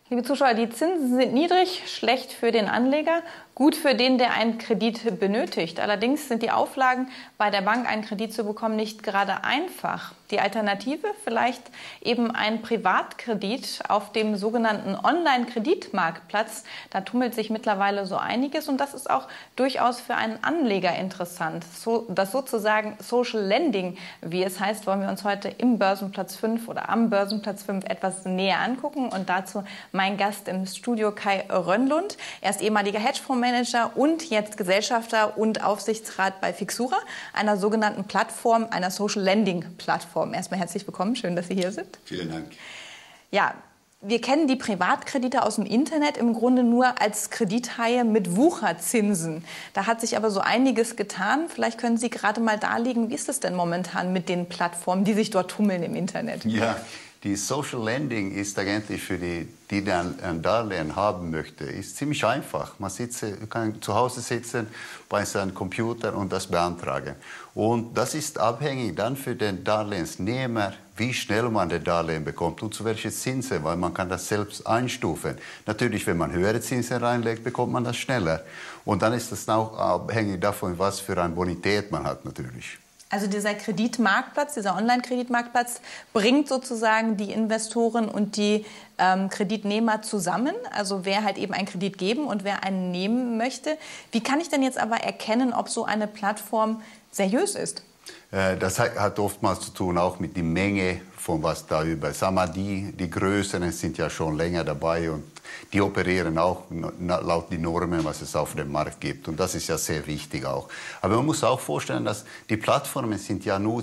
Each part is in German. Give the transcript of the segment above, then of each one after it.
Liebe Zuschauer, die Zinsen sind niedrig, schlecht für den Anleger, gut für den, der einen Kredit benötigt. Allerdings sind die Auflagen, bei der Bank einen Kredit zu bekommen, nicht gerade einfach. Die Alternative vielleicht eben ein Privatkredit auf dem sogenannten Online-Kreditmarktplatz. Da tummelt sich mittlerweile so einiges und das ist auch durchaus für einen Anleger interessant. Das sozusagen Social Lending, wie es heißt, wollen wir uns heute im Börsenplatz 5 oder am Börsenplatz 5 etwas näher angucken und dazu mein Gast im Studio Kai Rönnlund. Er ist ehemaliger Hedgefondsmanager und jetzt Gesellschafter und Aufsichtsrat bei Fixura, einer sogenannten Plattform, einer Social Lending Plattform. Erstmal herzlich willkommen, schön, dass Sie hier sind. Vielen Dank. Ja, wir kennen die Privatkredite aus dem Internet im Grunde nur als Kredithaie mit Wucherzinsen. Da hat sich aber so einiges getan. Vielleicht können Sie gerade mal darlegen, wie ist es denn momentan mit den Plattformen, die sich dort tummeln im Internet? Ja, die Social Lending ist eigentlich für die dann ein Darlehen haben möchte, ist ziemlich einfach. Man kann zu Hause sitzen bei seinem Computer und das beantragen. Und das ist abhängig dann für den Darlehensnehmer, wie schnell man das Darlehen bekommt und zu welchen Zinsen, weil man kann das selbst einstufen. Natürlich, wenn man höhere Zinsen reinlegt, bekommt man das schneller. Und dann ist das auch abhängig davon, was für eine Bonität man hat natürlich. Also dieser Kreditmarktplatz, dieser Online-Kreditmarktplatz bringt sozusagen die Investoren und die Kreditnehmer zusammen. Also wer halt eben einen Kredit geben und wer einen nehmen möchte. Wie kann ich denn jetzt aber erkennen, ob so eine Plattform seriös ist? Das hat oftmals zu tun auch mit der Menge von was da über. Sagen wir, die Größeren sind ja schon länger dabei und die operieren auch laut den Normen, was es auf dem Markt gibt. Und das ist ja sehr wichtig auch. Aber man muss auch vorstellen, dass die Plattformen sind ja nur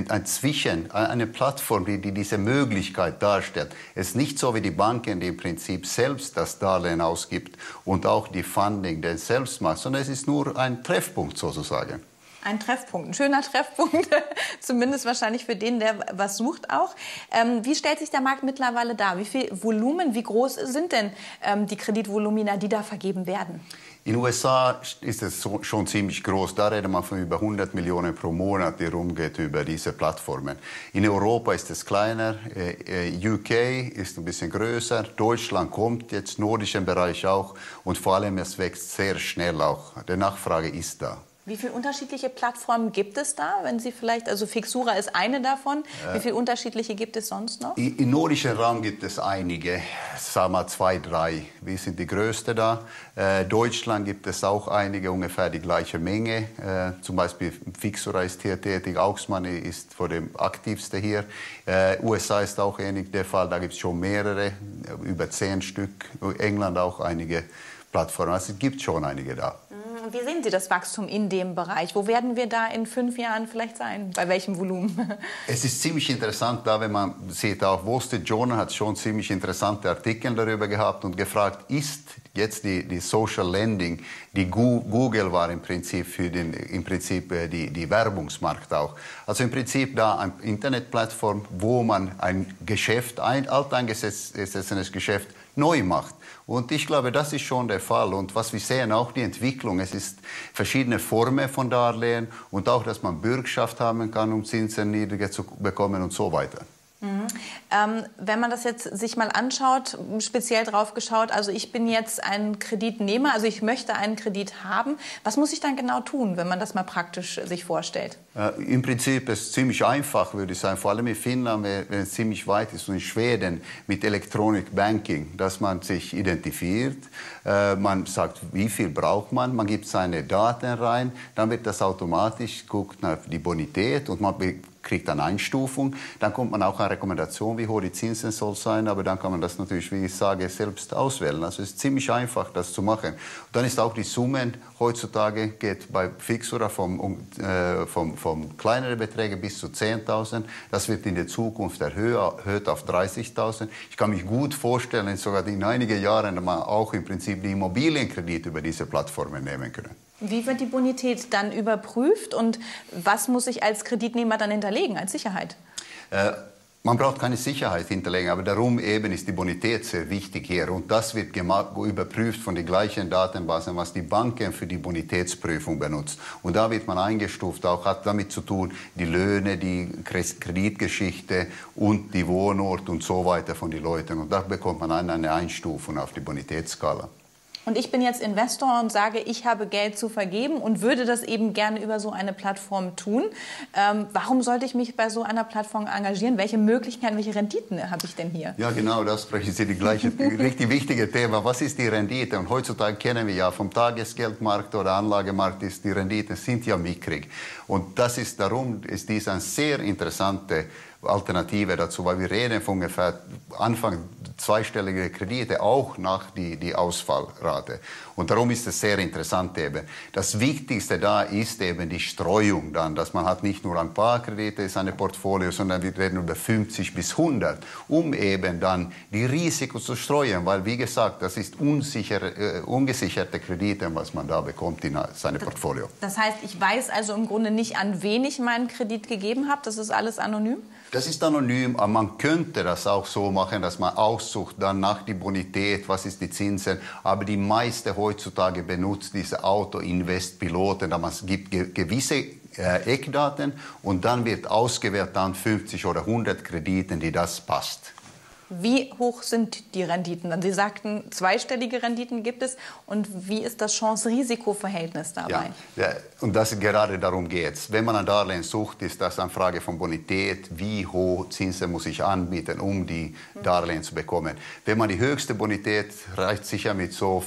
eine Plattform, die diese Möglichkeit darstellt. Es ist nicht so wie die Banken, die im Prinzip selbst das Darlehen ausgibt und auch die Funding, den selbst macht, sondern es ist nur ein Treffpunkt sozusagen. Ein Treffpunkt, ein schöner Treffpunkt, zumindest wahrscheinlich für den, der was sucht auch. Wie stellt sich der Markt mittlerweile dar? Wie viel Volumen, wie groß sind denn die Kreditvolumina, die da vergeben werden? In den USA ist es schon ziemlich groß. Da redet man von über 100 Millionen pro Monat, die rumgeht über diese Plattformen. In Europa ist es kleiner, UK ist ein bisschen größer, Deutschland kommt jetzt, nordischen Bereich auch und vor allem es wächst sehr schnell auch. Die Nachfrage ist da. Wie viele unterschiedliche Plattformen gibt es da? Wenn Sie vielleicht, also Fixura ist eine davon. Wie viele unterschiedliche gibt es sonst noch? Im nordischen Raum gibt es einige, sagen wir 2, 3. Wir sind die größte da. Deutschland gibt es auch einige, ungefähr die gleiche Menge. Zum Beispiel Fixura ist hier tätig, Auxmoney ist vor dem aktivste hier. USA ist auch ähnlich der Fall, da gibt es schon mehrere, über 10 Stück. England auch einige Plattformen, also es gibt schon einige da. Wie sehen Sie das Wachstum in dem Bereich? Wo werden wir da in 5 Jahren vielleicht sein? Bei welchem Volumen? Es ist ziemlich interessant, da wenn man sieht, auch Wall Street Journal hat schon ziemlich interessante Artikel darüber gehabt und gefragt, ist jetzt die Social Lending, die Google war im Prinzip für die Werbungsmarkt auch. Also im Prinzip da eine Internetplattform, wo man ein Geschäft, ein alteingesessenes Geschäft neu macht. Und ich glaube, das ist schon der Fall. Und was wir sehen, auch die Entwicklung, es ist verschiedene Formen von Darlehen und auch, dass man Bürgschaft haben kann, um Zinsen niedriger zu bekommen und so weiter. Wenn man das jetzt sich mal anschaut, speziell drauf geschaut, also ich bin jetzt ein Kreditnehmer, also ich möchte einen Kredit haben. Was muss ich dann genau tun, wenn man das mal praktisch sich vorstellt? Im Prinzip ist es ziemlich einfach, würde ich sagen. Vor allem in Finnland, wenn es ziemlich weit ist, und in Schweden mit Electronic Banking, dass man sich identifiziert, man sagt, wie viel braucht man gibt seine Daten rein, dann wird das automatisch guckt nach die Bonität und man kriegt eine Einstufung. Dann kommt man auch eine Rekommendation, wie hoch die Zinsen soll sein, aber dann kann man das natürlich, wie ich sage, selbst auswählen. Also es ist ziemlich einfach, das zu machen. Und dann ist auch die Summen, heutzutage geht bei Fixura vom kleineren Beträgen bis zu 10.000. Das wird in der Zukunft erhöht auf 30.000. Ich kann mich gut vorstellen, sogar in einigen Jahren man auch im Prinzip die Immobilienkredite über diese Plattformen nehmen können. Wie wird die Bonität dann überprüft und was muss ich als Kreditnehmer dann hinterlegen als Sicherheit? Man braucht keine Sicherheit hinterlegen, aber darum eben ist die Bonität sehr wichtig hier. Und das wird überprüft von den gleichen Datenbasen, was die Banken für die Bonitätsprüfung benutzt. Und da wird man eingestuft, auch hat damit zu tun, die Löhne, die Kreditgeschichte und die Wohnort und so weiter von den Leuten. Und da bekommt man eine Einstufung auf die Bonitätsskala. Und ich bin jetzt Investor und sage, ich habe Geld zu vergeben und würde das eben gerne über so eine Plattform tun. Warum sollte ich mich bei so einer Plattform engagieren? Welche Möglichkeiten, welche Renditen habe ich denn hier? Ja, genau, das sprechen Sie die gleiche, richtig wichtige Thema. Was ist die Rendite? Und heutzutage kennen wir ja vom Tagesgeldmarkt oder Anlagemarkt ist die Renditen sind ja mickrig. Und darum ist dies eine sehr interessante Alternative dazu, weil wir reden von ungefähr Anfang zweistellige Kredite, auch nach die Ausfallrate. Und darum ist es sehr interessant eben. Das Wichtigste da ist eben die Streuung dann, dass man hat nicht nur ein paar Kredite in seinem Portfolio, sondern wir reden über 50 bis 100, um eben dann die Risiko zu streuen, weil wie gesagt, das ist ungesicherte Kredite, was man da bekommt in seinem Portfolio. Das heißt, ich weiß also im Grunde nicht, an wen ich meinen Kredit gegeben habe, das ist alles anonym? Das ist anonym, aber man könnte das auch so machen, dass man aussucht dann nach die Bonität, was ist die Zinsen. Aber die meisten heutzutage benutzt diese Auto-Invest-Piloten, da man gibt gewisse Eckdaten und dann wird ausgewählt dann 50 oder 100 Krediten, die das passt. Wie hoch sind die Renditen? Sie sagten, zweistellige Renditen gibt es. Und wie ist das Chance-Risiko-Verhältnis dabei? Ja, und gerade darum geht es. Wenn man ein Darlehen sucht, ist das eine Frage von Bonität. Wie hoch Zinsen muss ich anbieten, um die Darlehen zu bekommen? Wenn man die höchste Bonität reicht sicher mit so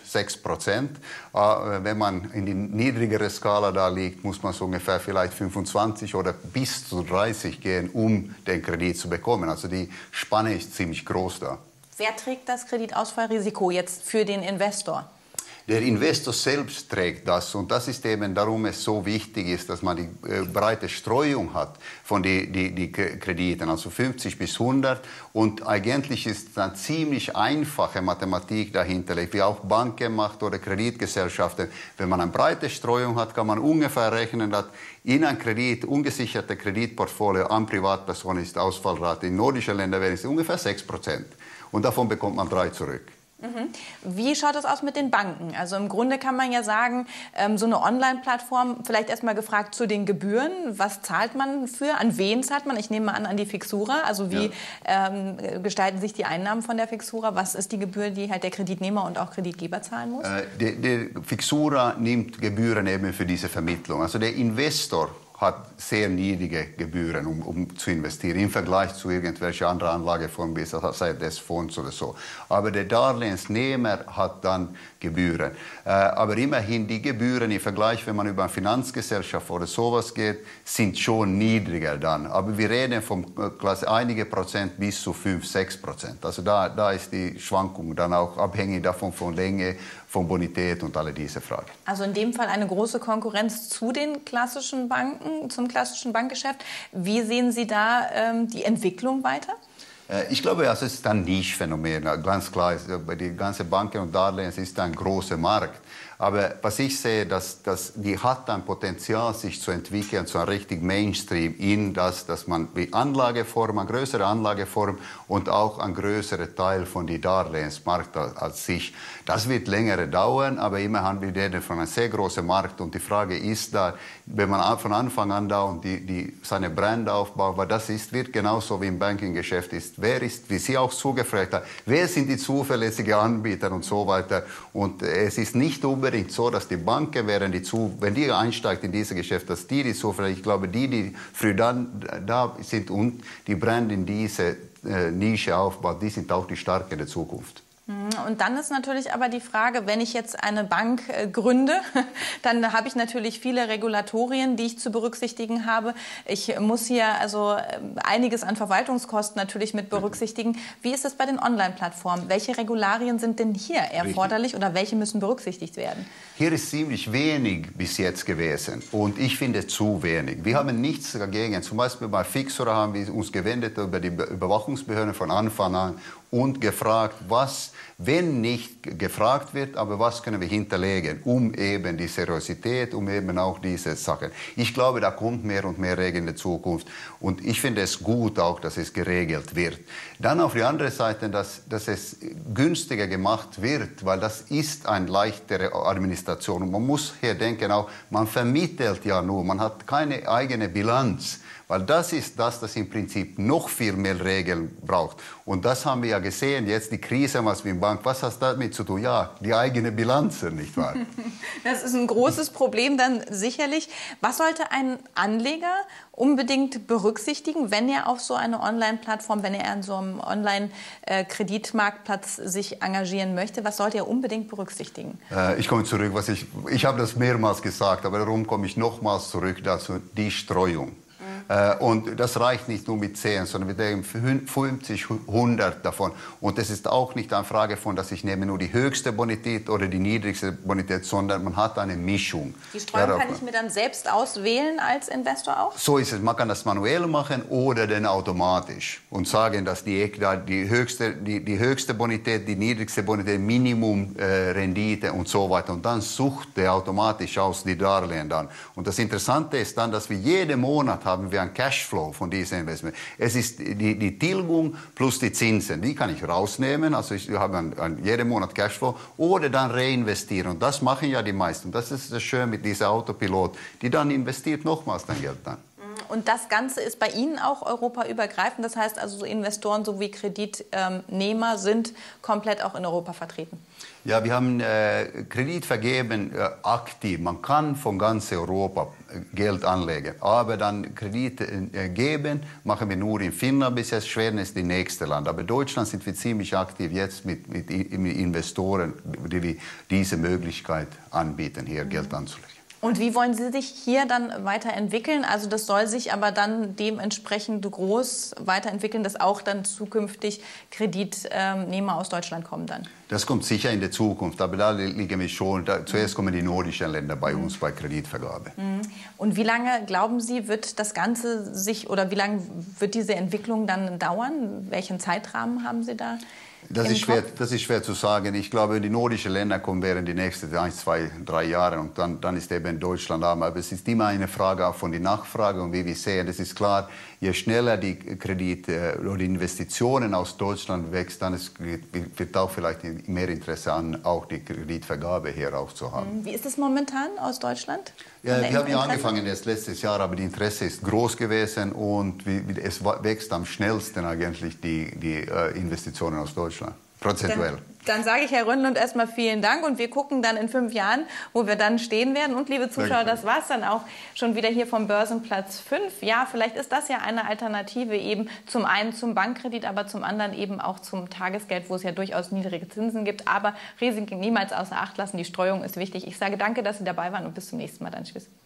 5–6%. Wenn man in die niedrigere Skala da liegt, muss man so ungefähr vielleicht 25 oder bis zu 30 gehen, um den Kredit zu bekommen. Also die Spanne ist ziemlich groß da. Wer trägt das Kreditausfallrisiko jetzt für den Investor? Der Investor selbst trägt das und das ist eben darum es so wichtig ist, dass man die breite Streuung hat von die Krediten, also 50 bis 100 und eigentlich ist eine ziemlich einfache Mathematik dahinter, wie auch Banken macht oder Kreditgesellschaften. Wenn man eine breite Streuung hat, kann man ungefähr rechnen, dass in ein ungesicherte Kreditportfolio an Privatpersonen ist die Ausfallrate in nordischen Ländern wäre es ungefähr 6% und davon bekommt man 3 zurück. Wie schaut es aus mit den Banken? Also im Grunde kann man ja sagen, so eine Online-Plattform, vielleicht erstmal gefragt zu den Gebühren. Was zahlt man für? An wen zahlt man? Ich nehme mal an die Fixura. Also wie gestalten sich die Einnahmen von der Fixura? Was ist die Gebühr, die halt der Kreditnehmer und auch Kreditgeber zahlen muss? Die Fixura nimmt Gebühren eben für diese Vermittlung. Also der Investor hat sehr niedrige Gebühren, um zu investieren, im Vergleich zu irgendwelchen anderen Anlageformen, wie sei des Fonds oder so. Aber der Darlehensnehmer hat dann Gebühren. Aber immerhin die Gebühren im Vergleich, wenn man über eine Finanzgesellschaft oder sowas geht, sind schon niedriger dann. Aber wir reden von einige Prozent bis zu 5–6%. Also da ist die Schwankung dann auch abhängig davon von Länge, von Bonität und alle diese Fragen. Also in dem Fall eine große Konkurrenz zu den klassischen Banken, zum klassischen Bankgeschäft. Wie sehen Sie da die Entwicklung weiter? Ich glaube, es ist ein Nischenphänomen, ganz klar. Die ganze Banken und Darlehen ist ein großer Markt. Aber was ich sehe, dass die hat ein Potenzial, sich zu entwickeln zu einem richtigen Mainstream in dass man die Anlageform, eine größere Anlageform und auch ein größerer Teil von die Darlehensmarkt als sich. Das wird länger dauern, aber immerhin wir reden von einem sehr großen Markt und die Frage ist da, wenn man von Anfang an da und seine Brand aufbaut, weil wird genauso wie im Banking-Geschäft ist, wie Sie auch zugefragt haben, wer sind die zuverlässigen Anbieter und so weiter und es ist nicht unbedingt so, dass die Banken wenn die einsteigt in dieses Geschäft, dass die zuverlässig, ich glaube, die früh dann da sind und die Brand in diese Nische aufbaut, die sind auch die Starken der Zukunft. Und dann ist natürlich aber die Frage, wenn ich jetzt eine Bank gründe, dann habe ich natürlich viele Regulatorien, die ich zu berücksichtigen habe. Ich muss hier also einiges an Verwaltungskosten natürlich mit berücksichtigen. Wie ist es bei den Online-Plattformen? Welche Regularien sind denn hier erforderlich oder welche müssen berücksichtigt werden? Hier ist ziemlich wenig bis jetzt gewesen und ich finde zu wenig. Wir haben nichts dagegen. Zum Beispiel bei Fixura haben wir uns gewendet über die Überwachungsbehörden von Anfang an und gefragt, was, wenn nicht gefragt wird, aber was können wir hinterlegen, um eben die Seriosität, um eben auch diese Sachen. Ich glaube, da kommt mehr und mehr Regeln in der Zukunft und ich finde es gut auch, dass es geregelt wird. Dann auf die andere Seite, dass es günstiger gemacht wird, weil das ist eine leichtere Administration und man muss hier denken auch, man vermittelt ja nur, man hat keine eigene Bilanz. Weil das ist das im Prinzip noch viel mehr Regeln braucht. Und das haben wir ja gesehen, jetzt die Krise, was mit der Bank, was hat damit zu tun? Ja, die eigene Bilanz, nicht wahr? Das ist ein großes Problem dann sicherlich. Was sollte ein Anleger unbedingt berücksichtigen, wenn er auf so eine Online-Plattform, wenn er an so einem Online-Kreditmarktplatz sich engagieren möchte? Was sollte er unbedingt berücksichtigen? Ich komme zurück, ich habe das mehrmals gesagt, aber darum komme ich nochmals zurück dazu, die Streuung. Und das reicht nicht nur mit 10, sondern wir nehmen 50, 100 davon. Und es ist auch nicht eine Frage von, dass ich nehme nur die höchste Bonität oder die niedrigste Bonität, sondern man hat eine Mischung. Die Streuung kann ich mir dann selbst auswählen als Investor auch? So ist es. Man kann das manuell machen oder dann automatisch und sagen, dass die höchste Bonität, die niedrigste Bonität, Minimum Rendite und so weiter. Und dann sucht der automatisch aus die Darlehen dann. Und das Interessante ist dann, dass wir jeden Monat haben wir einen Cashflow von diesem Investment. Es ist die Tilgung plus die Zinsen. Die kann ich rausnehmen, also ich habe jeden Monat Cashflow oder dann reinvestieren. Und das machen ja die meisten. Das ist das Schöne mit dieser Autopilot, die dann investiert nochmals dein Geld dann. Und das Ganze ist bei Ihnen auch europaübergreifend. Das heißt also, so Investoren sowie Kreditnehmer sind komplett auch in Europa vertreten. Ja, wir haben Kredit vergeben aktiv. Man kann von ganz Europa Geld anlegen. Aber dann Kredit geben machen wir nur in Finnland bis jetzt. Schweden ist das nächste Land. Aber in Deutschland sind wir ziemlich aktiv jetzt mit Investoren, die diese Möglichkeit anbieten, hier Geld anzulegen. Und wie wollen Sie sich hier dann weiterentwickeln? Also das soll sich aber dann dementsprechend groß weiterentwickeln, dass auch dann zukünftig Kreditnehmer aus Deutschland kommen dann? Das kommt sicher in der Zukunft, aber da liegen wir schon. Zuerst kommen die nordischen Länder bei uns bei Kreditvergabe. Und wie lange, glauben Sie, wird das Ganze wie lange wird diese Entwicklung dann dauern? Welchen Zeitrahmen haben Sie da? Das ist schwer zu sagen. Ich glaube, die nordischen Länder kommen während die nächsten 1, 2, 3 Jahre und dann ist eben Deutschland da. Aber es ist immer eine Frage auch von der Nachfrage und wie wir sehen. Es ist klar, je schneller die Kredite oder die Investitionen aus Deutschland wächst, dann wird auch vielleicht mehr Interesse an, auch die Kreditvergabe hier auch zu haben. Wie ist es momentan aus Deutschland? Ja, wir haben ja angefangen erst letztes Jahr, aber die Interesse ist groß gewesen und es wächst am schnellsten eigentlich die Investitionen aus Deutschland, prozentuell. Dann sage ich Herr Rönnlund erstmal vielen Dank und wir gucken dann in 5 Jahren, wo wir dann stehen werden. Und liebe Zuschauer, das war es dann auch schon wieder hier vom Börsenplatz 5. Ja, vielleicht ist das ja eine Alternative eben zum einen zum Bankkredit, aber zum anderen eben auch zum Tagesgeld, wo es ja durchaus niedrige Zinsen gibt. Aber Risiken niemals außer Acht lassen, die Streuung ist wichtig. Ich sage danke, dass Sie dabei waren und bis zum nächsten Mal. Dann tschüss.